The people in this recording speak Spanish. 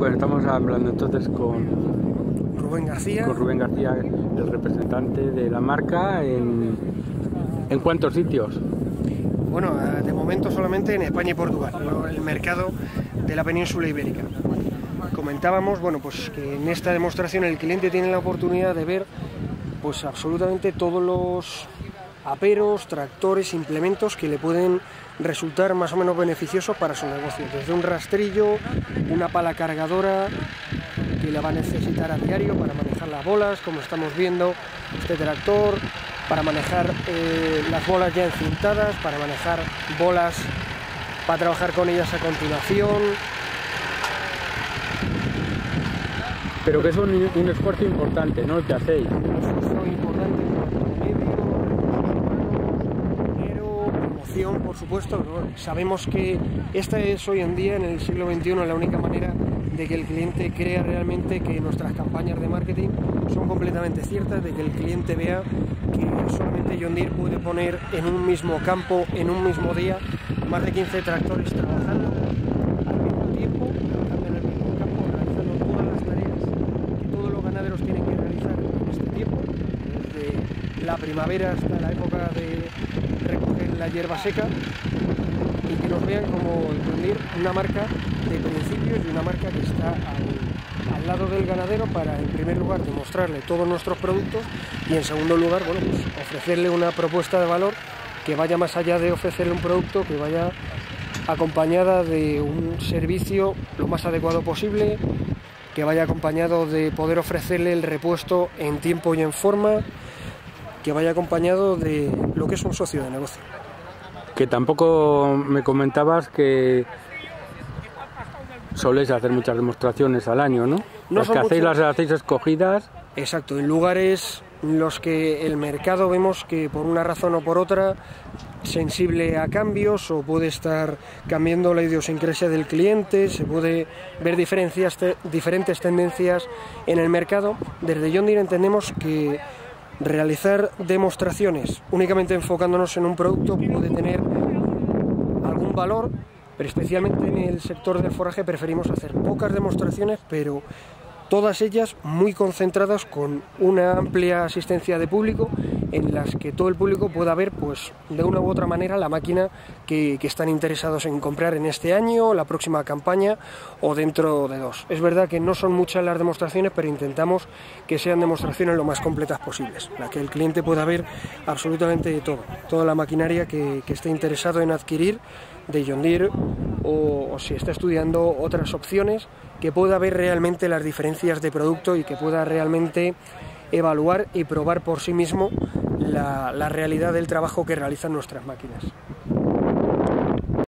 Bueno, estamos hablando entonces con Rubén García. Con Rubén García, el representante de la marca. ¿En cuántos sitios? Bueno, de momento solamente en España y Portugal, el mercado de la península ibérica. Comentábamos, bueno, pues que en esta demostración el cliente tiene la oportunidad de ver pues absolutamente todos los aperos, tractores, implementos que le pueden resultar más o menos beneficiosos para su negocio, desde un rastrillo, una pala cargadora que la va a necesitar a diario para manejar las bolas, como estamos viendo, este tractor, para manejar las bolas ya encintadas, para manejar bolas, para trabajar con ellas a continuación. Pero que es un esfuerzo importante, ¿no?, el que hacéis. Un esfuerzo importante en cuanto a medio, dinero, promoción, por supuesto. Sabemos que esta es hoy en día, en el siglo XXI, la única manera de que el cliente crea realmente que nuestras campañas de marketing son completamente ciertas, de que el cliente vea que solamente John Deere puede poner en un mismo campo, en un mismo día, más de 15 tractores trabajando al mismo tiempo, trabajando en el mismo campo, realizando todas las tareas que todos los ganaderos tienen que realizar en este tiempo, desde la primavera hasta la época de recoger la hierba seca, y que nos vean como John Deere una marca de principios y una marca que está al lado del ganadero para, en primer lugar, demostrarle todos nuestros productos y, en segundo lugar, bueno, pues ofrecerle una propuesta de valor que vaya más allá de ofrecerle un producto, que vaya acompañada de un servicio lo más adecuado posible, que vaya acompañado de poder ofrecerle el repuesto en tiempo y en forma, que vaya acompañado de lo que es un socio de negocio. Que tampoco me comentabas que soléis hacer muchas demostraciones al año, ¿no? Las que hacéis las hacéis escogidas. Exacto, en lugares en los que el mercado vemos que por una razón o por otra, sensible a cambios, o puede estar cambiando la idiosincrasia del cliente, se puede ver diferentes tendencias en el mercado. Desde John Deere entendemos que realizar demostraciones únicamente enfocándonos en un producto puede tener algún valor, pero especialmente en el sector del forraje preferimos hacer pocas demostraciones, pero todas ellas muy concentradas, con una amplia asistencia de público, en las que todo el público pueda ver, pues, de una u otra manera la máquina que están interesados en comprar en este año, la próxima campaña o dentro de 2. Es verdad que no son muchas las demostraciones, pero intentamos que sean demostraciones lo más completas posibles, la que el cliente pueda ver absolutamente todo, toda la maquinaria que esté interesado en adquirir de John Deere, o si está estudiando otras opciones, que pueda ver realmente las diferencias de producto y que pueda realmente evaluar y probar por sí mismo la realidad del trabajo que realizan nuestras máquinas.